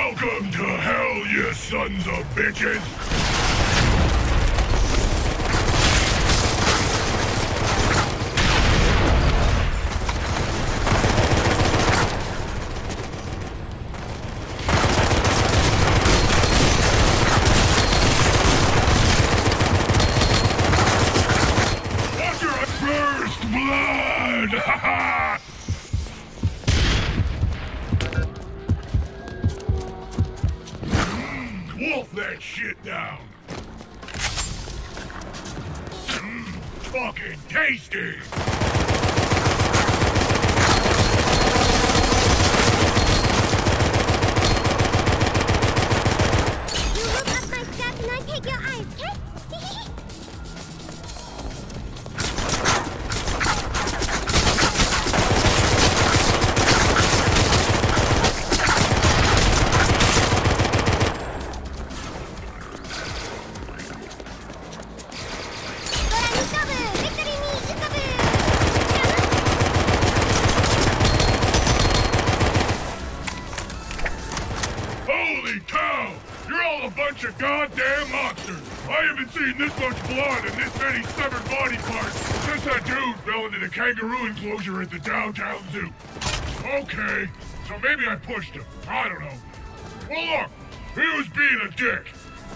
Welcome to hell, you sons of bitches! Watch your first blood! Ha ha! Wolf that shit down! Fucking tasty! You look up my stats and I take your eyes, okay? Holy cow! You're all a bunch of goddamn monsters! I haven't seen this much blood and this many severed body parts since that dude fell into the kangaroo enclosure at the downtown zoo. Okay, so maybe I pushed him. I don't know. Well, look, he was being a dick.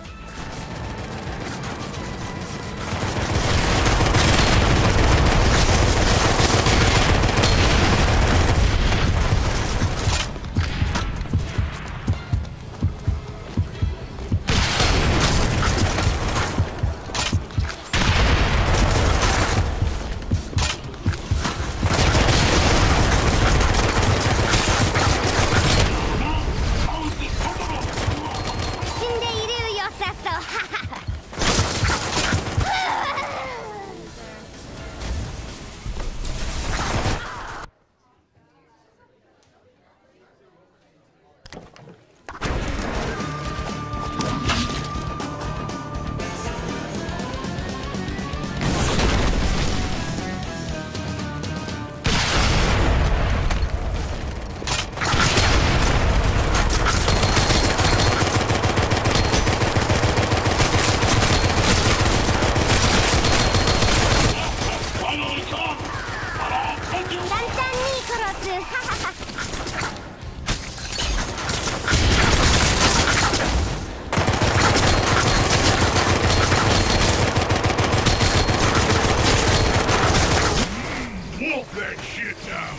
Wolf that shit down!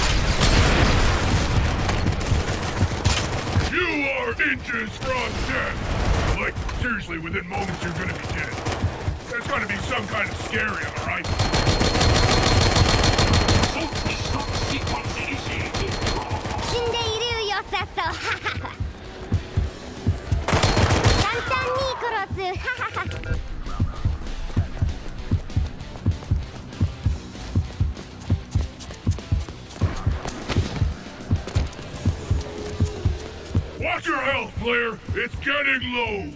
You are inches from death! Like, seriously, within moments you're gonna be dead. That's gotta be some kind of scary, alright? Sequence initiated. 死んでいるよさっそ簡単に殺すははは Watch your health, player! It's getting low!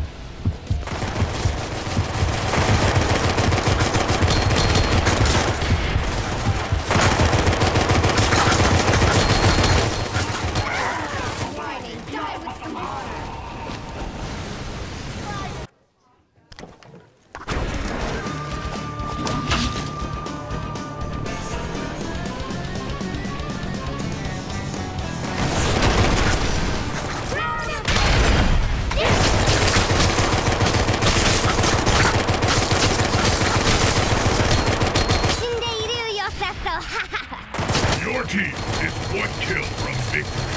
Your team is one kill from victory.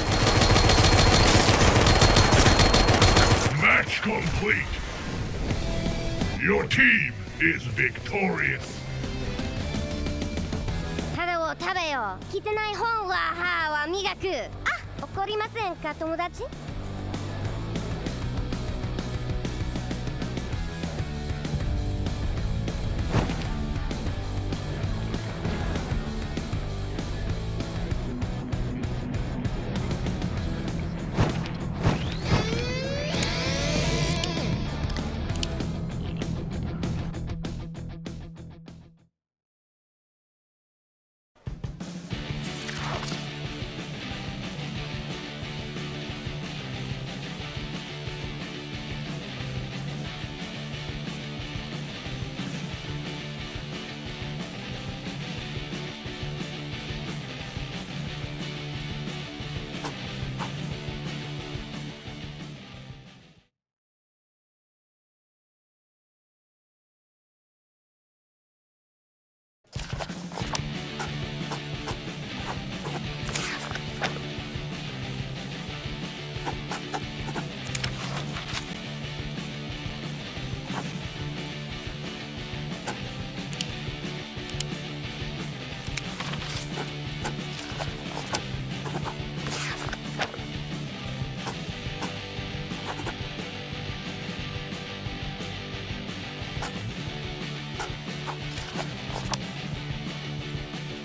Match complete. Your team is victorious. 腹を食べよう。着てない本は歯は磨く。あ、怒りませんか友達？